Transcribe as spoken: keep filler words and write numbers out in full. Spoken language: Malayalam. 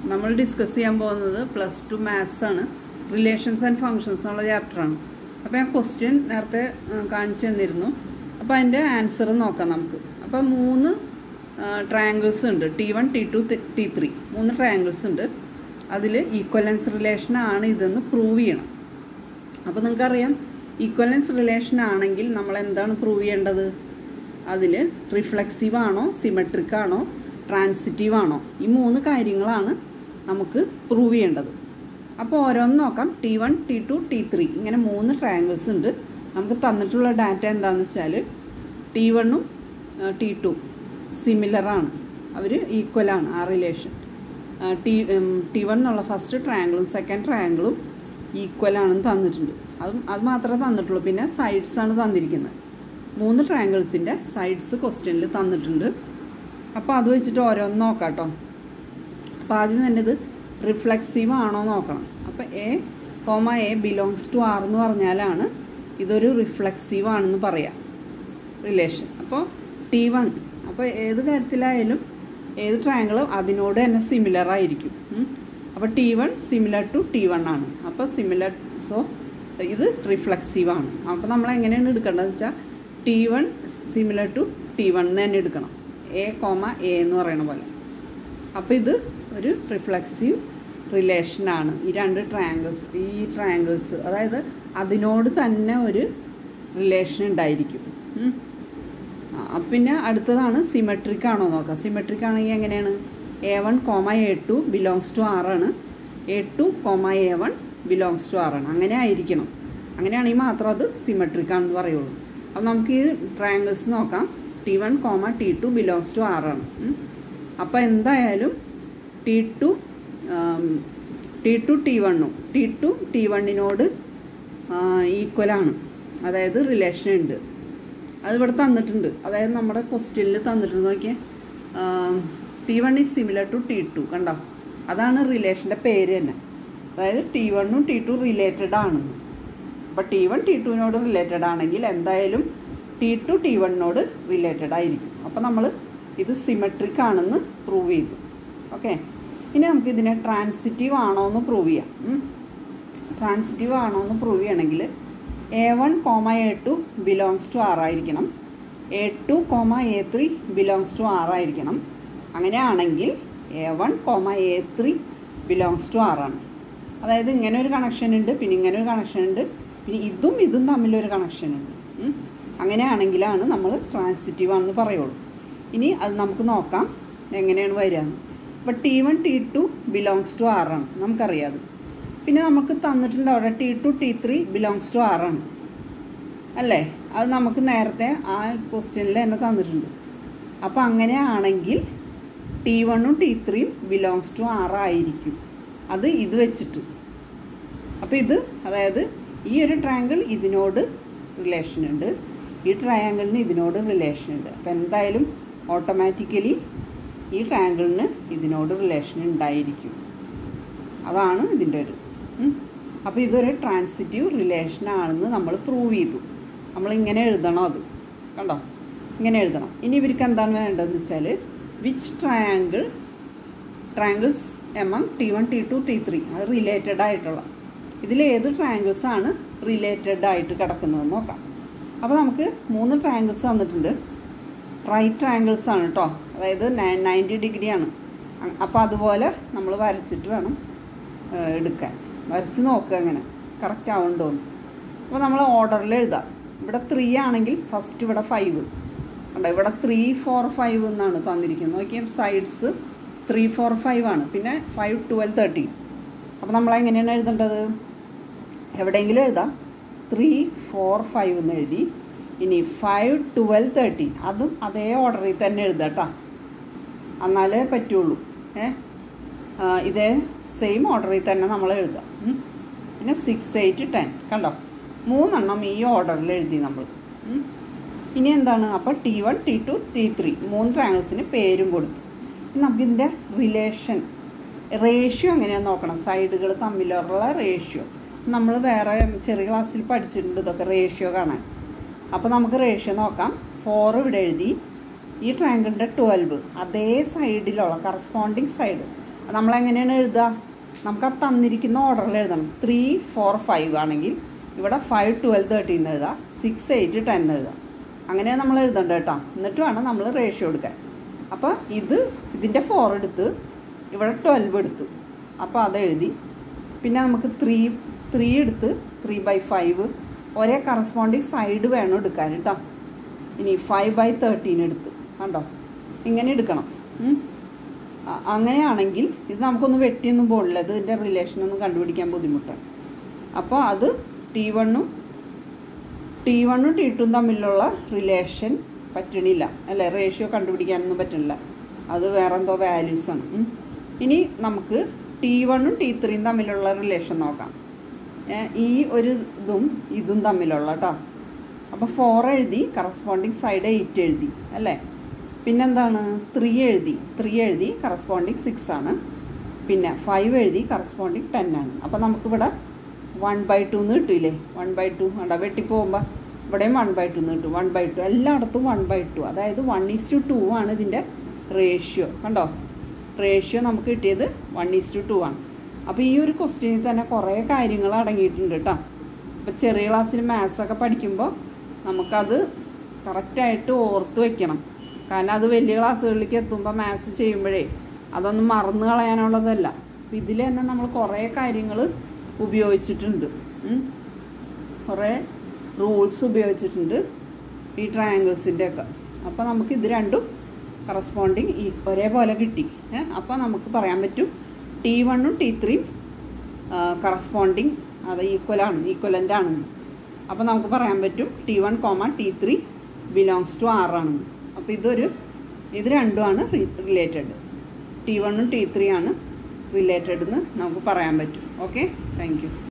നമ്മൾ ഡിസ്കസ് ചെയ്യാൻ പോകുന്നത് പ്ലസ് ടു മാത്സ് ആണ്. റിലേഷൻസ് ആൻഡ് ഫങ്ഷൻസ് എന്നുള്ള ചാപ്റ്ററാണ്. അപ്പോൾ ഞാൻ ക്വസ്റ്റ്യൻ നേരത്തെ കാണിച്ചു തന്നിരുന്നു. അപ്പോൾ അതിൻ്റെ ആൻസർ നോക്കാം നമുക്ക്. അപ്പോൾ മൂന്ന് ട്രയാങ്കിൾസ് ഉണ്ട്, T one T two T three മൂന്ന് ട്രയാങ്കിൾസ് ഉണ്ട്. അതിൽ ഈക്വലൻസ് റിലേഷനാണ് ഇതെന്ന് പ്രൂവ് ചെയ്യണം. അപ്പോൾ നിങ്ങൾക്കറിയാം, ഈക്വലൻസ് റിലേഷൻ ആണെങ്കിൽ നമ്മൾ എന്താണ് പ്രൂവ് ചെയ്യേണ്ടത്? അതിൽ റിഫ്ലെക്സീവ് ആണോ, സിമെട്രിക് ആണോ, ട്രാൻസിറ്റീവ് ആണോ, ഈ മൂന്ന് കാര്യങ്ങളാണ് നമുക്ക് പ്രൂവ് ചെയ്യേണ്ടത്. അപ്പോൾ ഓരോന്ന് നോക്കാം. T one T two T three ഇങ്ങനെ മൂന്ന് ട്രയാങ്കിൾസ് ഉണ്ട്. നമുക്ക് തന്നിട്ടുള്ള ഡാറ്റ എന്താണെന്ന് വെച്ചാൽ ടി വണ്ണും ടി ടു സിമിലറാണ്, അവർ ഈക്വലാണ് ആ റിലേഷൻ. ടി ടി വൺ എന്നുള്ള ഫസ്റ്റ് ട്രയാങ്കിളും സെക്കൻഡ് ട്രയാങ്കിളും ഈക്വലാണെന്ന് തന്നിട്ടുണ്ട്. അതും അത് മാത്രമേ തന്നിട്ടുള്ളൂ. പിന്നെ സൈഡ്സാണ് തന്നിരിക്കുന്നത്. മൂന്ന് ട്രയാങ്കിൾസിൻ്റെ സൈഡ്സ് ക്വസ്റ്റ്യനിൽ തന്നിട്ടുണ്ട്. അപ്പോൾ അത് വെച്ചിട്ട് ഓരോന്ന് നോക്കാം കേട്ടോ. അപ്പോൾ ആദ്യം തന്നെ ഇത് റിഫ്ലെക്സീവ് ആണോ നോക്കണം. അപ്പോൾ A comma A belongs to R എന്ന് പറഞ്ഞാലാണ് ഇതൊരു റിഫ്ലെക്സീവ് ആണെന്ന് പറയാം റിലേഷൻ. അപ്പോൾ ടി വൺ, അപ്പോൾ ഏത് കാര്യത്തിലായാലും ഏത് ട്രയാങ്കിളും അതിനോട് തന്നെ സിമിലർ ആയിരിക്കും. അപ്പോൾ T one similar to T one ആണ്. അപ്പോൾ സിമിലർ, സോ ഇത് റിഫ്ലെക്സീവ് ആണ്. അപ്പോൾ നമ്മൾ എങ്ങനെയാണ് എടുക്കേണ്ടതെന്ന് വെച്ചാൽ T one similar to T one എന്ന് തന്നെ എടുക്കണം, എ കോമ എ എന്ന് പറയുന്ന പോലെ. അപ്പോൾ ഇത് ഒരു റിഫ്ലെക്സീവ് റിലേഷനാണ്. ഈ രണ്ട് ട്രയാങ്കിൾസ് ഈ ട്രയാങ്കിൾസ് അതായത് അതിനോട് തന്നെ ഒരു റിലേഷൻ ഉണ്ടായിരിക്കും. പിന്നെ അടുത്തതാണ് സിമെട്രിക് ആണോ നോക്കാം. സിമെട്രിക് ആണെങ്കിൽ എങ്ങനെയാണ്? A one comma A two belongs to ആറാണ്, A two comma A one belongs to ആറാണ്. അങ്ങനെ ആയിരിക്കണം. അങ്ങനെയാണെങ്കിൽ മാത്രം അത് സിമെട്രിക് ആണെന്ന് പറയുള്ളൂ. അപ്പോൾ നമുക്ക് ഈ ട്രയാങ്കിൾസ് നോക്കാം. T one comma T two belongs to ആറാണ്. അപ്പോൾ എന്തായാലും T two T two T വണ്ണും ടി ടു ടി വണ്ണിനോട് ഈക്വലാണ്, അതായത് റിലേഷൻ ഉണ്ട്. അതിവിടെ തന്നിട്ടുണ്ട്, അതായത് നമ്മുടെ ക്വസ്റ്റ്യനിൽ തന്നിട്ടുണ്ട്. നോക്കിയാൽ T one is similar to T two, കണ്ടോ? അതാണ് റിലേഷൻ്റെ പേര് തന്നെ. അതായത് ടി വണ്ണും ടി ടു റിലേറ്റഡ് ആണെന്ന്. അപ്പോൾ ടി വൺ ടി ടുവിനോട് റിലേറ്റഡ് ആണെങ്കിൽ എന്തായാലും ടി ടു ടി വണ്ണിനോട് റിലേറ്റഡ് ആയിരിക്കും. അപ്പോൾ നമ്മൾ ഇത് സിമെട്രിക് ആണെന്ന് പ്രൂവ് ചെയ്തു. ഓക്കെ, ഇനി നമുക്ക് ഇതിനെ ട്രാൻസിറ്റീവ് ആണോ എന്ന് പ്രൂവ് ചെയ്യാം. ട്രാൻസിറ്റീവ് ആണോ എന്ന് പ്രൂവ് ചെയ്യണമെങ്കിൽ A one comma A two belongs to ആറായിരിക്കണം, A two comma A three belongs to ആറായിരിക്കണം. അങ്ങനെയാണെങ്കിൽ A one comma A three belongs to ആറാണ്. അതായത് ഇങ്ങനെ ഒരു കണക്ഷൻ ഉണ്ട്, പിന്നെ ഇങ്ങനെ ഒരു കണക്ഷൻ ഉണ്ട്, പിന്നെ ഇതും ഇതും തമ്മിലൊരു കണക്ഷൻ ഉണ്ട്. അങ്ങനെയാണെങ്കിലാണ് നമ്മൾ ട്രാൻസിറ്റീവ് ആണെന്ന് പറയുള്ളൂ. ഇനി അത് നമുക്ക് നോക്കാം എങ്ങനെയാണ് വരിക. അപ്പോൾ T one T two belongs to ആറാണ്, നമുക്കറിയാം. പിന്നെ നമുക്ക് തന്നിട്ടുണ്ട് അവിടെ T two T three belongs to ആറാണ് അല്ലേ? അത് നമുക്ക് നേരത്തെ ആ ക്വസ്റ്റ്യനിൽ തന്നെ തന്നിട്ടുണ്ട്. അപ്പോൾ അങ്ങനെയാണെങ്കിൽ ടി വണ്ണും ടി ത്രീയും ബിലോങ്സ് ടു ആറായിരിക്കും, അത് ഇത് വെച്ചിട്ട്. അപ്പോൾ ഇത് അതായത് ഈ ഒരു ട്രയാങ്കിൾ ഇതിനോട് റിലേഷൻ ഉണ്ട്, ഈ ട്രയാങ്കിളിന് ഇതിനോട് റിലേഷൻ ഉണ്ട്. അപ്പോൾ എന്തായാലും ഓട്ടോമാറ്റിക്കലി ഈ ട്രയാങ്കിളിന് ഇതിനോട് റിലേഷൻ ഉണ്ടായിരിക്കും. അതാണ് ഇതിൻ്റെ ഒരു. അപ്പോൾ ഇതൊരു ട്രാൻസിറ്റീവ് റിലേഷനാണെന്ന് നമ്മൾ പ്രൂവ് ചെയ്തു. നമ്മളിങ്ങനെ എഴുതണം, അത് കണ്ടോ, ഇങ്ങനെ എഴുതണം. ഇനി ഇവർക്ക് എന്താണ് വേണ്ടതെന്ന് വെച്ചാൽ which triangle triangles among T one T two T three, അത് റിലേറ്റഡ് ആയിട്ടുള്ള ഇതിലേത് ട്രയാങ്കിൾസാണ് റിലേറ്റഡ് ആയിട്ട് കിടക്കുന്നത് നോക്കാം. അപ്പോൾ നമുക്ക് മൂന്ന് ട്രയാങ്കിൾസ് തന്നിട്ടുണ്ട്. റൈറ്റ് ട്രയാങ്കിൾസ് ആണ് കേട്ടോ, അതായത് നയൻറ്റി ഡിഗ്രിയാണ്. അപ്പോൾ അതുപോലെ നമ്മൾ വരച്ചിട്ട് വേണം എടുക്കാൻ. വരച്ച് നോക്കുക എങ്ങനെ കറക്റ്റ് ആവുന്നുണ്ടോന്ന്. അപ്പോൾ നമ്മൾ ഓർഡറിൽ എഴുതാം. ഇവിടെ ത്രീ ആണെങ്കിൽ ഫസ്റ്റ് ഇവിടെ ഫൈവ് ഉണ്ടോ, ഇവിടെ ത്രീ ഫോർ ഫൈവ് എന്നാണ് തന്നിരിക്കുന്നത്. നോക്കിയാൽ സൈഡ്സ് ത്രീ ഫോർ ഫൈവ് ആണ്, പിന്നെ ഫൈവ് ട്വൽവ് തേർട്ടീൻ. അപ്പോൾ നമ്മൾ എങ്ങനെയാണ് എഴുതേണ്ടത്? എവിടെയെങ്കിലും എഴുതാം. ത്രീ ഫോർ ഫൈവ് എന്ന് എഴുതി. ഇനി ഫൈവ് ട്വൽവ് തേർട്ടീൻ അതും അതേ ഓർഡറിൽ തന്നെ എഴുതാം കേട്ടോ, എന്നാലേ പറ്റുള്ളൂ. ഏ ഇതേ സെയിം ഓർഡറിൽ തന്നെ നമ്മൾ എഴുതാം. പിന്നെ സിക്സ് എയ്റ്റ് ടെൻ കണ്ടോ, മൂന്നെണ്ണം ഈ ഓർഡറിൽ എഴുതി നമ്മൾ. ഇനി എന്താണ്? അപ്പോൾ T one T two T three മൂന്ന് ട്രയാങ്കിൾസിന് പേരും കൊടുത്തു. നമുക്കിതിൻ്റെ റിലേഷൻ റേഷ്യോ എങ്ങനെയാണെന്ന് നോക്കണം. സൈഡുകൾ തമ്മിലുള്ള റേഷ്യോ നമ്മൾ വേറെ ചെറിയ ക്ലാസ്സിൽ പഠിച്ചിട്ടുണ്ട് ഇതൊക്കെ, റേഷ്യോ കാണാൻ. അപ്പോൾ നമുക്ക് റേഷ്യോ നോക്കാം. ഫോർ ഇവിടെ എഴുതി, ഈ ട്രയാങ്കിളിൻ്റെ ട്വൽവ് അതേ സൈഡിലുള്ള കറസ്പോണ്ടിങ് സൈഡ് നമ്മളെങ്ങനെയാണ് എഴുതുക? നമുക്ക് ആ തന്നിരിക്കുന്ന ഓർഡറിൽ എഴുതണം. ത്രീ ഫോർ ഫൈവ് ആണെങ്കിൽ ഇവിടെ ഫൈവ് ട്വൽവ് തേർട്ടീൻ എന്ന് എഴുതാം, സിക്സ് എയ്റ്റ് ടെൻ എന്ന് എഴുതാം. അങ്ങനെയാണ് നമ്മൾ എഴുതേണ്ടത് കേട്ടോ. എന്നിട്ട് വേണം നമ്മൾ റേഷ്യോ എടുക്കാൻ. അപ്പോൾ ഇത് ഇതിൻ്റെ ഫോർ എടുത്ത് ഇവിടെ ട്വൽവ് എടുത്ത്, അപ്പോൾ അതെഴുതി. പിന്നെ നമുക്ക് ത്രീ ത്രീ എടുത്ത് ത്രീ ബൈ ഫൈവ് ഒരേ കറസ്പോണ്ടിങ് സൈഡ് വേണം എടുക്കാൻ കേട്ടോ. ഇനി ഫൈവ് ബൈ തേർട്ടീൻ എടുത്ത് കണ്ടോ, ഇങ്ങനെ എടുക്കണം. അങ്ങനെയാണെങ്കിൽ ഇത് നമുക്കൊന്ന് വെട്ടിയൊന്നും പോകില്ല, ഇതിൻ്റെ റിലേഷനൊന്നും കണ്ടുപിടിക്കാൻ ബുദ്ധിമുട്ടാണ്. അപ്പോൾ അത് ടി വണ്ണും ടി വണ്ണും ടി ടും തമ്മിലുള്ള റിലേഷൻ പറ്റണില്ല അല്ലേ, റേഷ്യോ കണ്ടുപിടിക്കാനൊന്നും പറ്റണില്ല, അത് വേറെ എന്തോ വാല്യൂസാണ്. ഇനി നമുക്ക് ടി വണ്ണും ടി ത്രീയും തമ്മിലുള്ള റിലേഷൻ നോക്കാം. ഈ ഒരു ഇതും ഇതും തമ്മിലുള്ള കേട്ടോ. അപ്പോൾ ഫോർ എഴുതി, കറസ്പോണ്ടിങ് സൈഡ് എയ്റ്റ് എഴുതി അല്ലേ. പിന്നെന്താണ്, ത്രീ എഴുതി ത്രീ എഴുതി കറസ്പോണ്ടിങ് സിക്സ് ആണ്. പിന്നെ ഫൈവ് എഴുതി കറസ്പോണ്ടിങ് ടെൻ ആണ്. അപ്പോൾ നമുക്കിവിടെ വൺ ബൈ ടു എന്ന് കിട്ടിയില്ലേ, വൺ ബൈ ടു കണ്ട വെട്ടിപ്പോകുമ്പോൾ ഇവിടെയും വൺ ബൈ ടു എന്ന് കിട്ടും. വൺ ബൈ ടു എല്ലായിടത്തും വൺ ബൈ ടു, അതായത് one is to two two ഇതിൻ്റെ റേഷ്യോ. കണ്ടോ, റേഷ്യോ നമുക്ക് കിട്ടിയത് വൺ ഈസ് ടു ടു ആണ്. അപ്പോൾ ഈ ഒരു ക്വസ്റ്റ്യനിൽ തന്നെ കുറേ കാര്യങ്ങൾ അടങ്ങിയിട്ടുണ്ട് കേട്ടോ. അപ്പോൾ ചെറിയ ക്ലാസ്സിൽ മാത്സൊക്കെ പഠിക്കുമ്പോൾ നമുക്കത് കറക്റ്റായിട്ട് ഓർത്ത് വയ്ക്കണം. കാരണം അത് വലിയ ക്ലാസ്സുകളിലേക്ക് എത്തുമ്പോൾ മാത്സ് ചെയ്യുമ്പോഴേ അതൊന്നും മറന്നു കളയാനുള്ളതല്ല. അപ്പോൾ ഇതിൽ തന്നെ നമ്മൾ കുറേ കാര്യങ്ങൾ ഉപയോഗിച്ചിട്ടുണ്ട്, കുറേ റൂൾസ് ഉപയോഗിച്ചിട്ടുണ്ട് ഈ ട്രയാങ്കിൾസിൻ്റെ ഒക്കെ. അപ്പോൾ നമുക്ക് ഇത് രണ്ടും കറസ്പോണ്ടിങ് ഈ ഒരേപോലെ കിട്ടി. അപ്പോൾ നമുക്ക് പറയാൻ പറ്റും ടി വണ്ണും ടി ത്രീയും കറസ്പോണ്ടിങ് അത് ഈക്വലാണ്, ഈക്വലൻ്റ് ആണെന്ന്. അപ്പോൾ നമുക്ക് പറയാൻ പറ്റും T one comma T three belongs to R ആണെന്ന്. അപ്പോൾ ഇതൊരു ഇത് രണ്ടുമാണ് റിലേറ്റഡ്, ടി വണ്ണും ടി ത്രീ ആണ് റിലേറ്റഡ് എന്ന് നമുക്ക് പറയാൻ പറ്റും. Okay, thank U.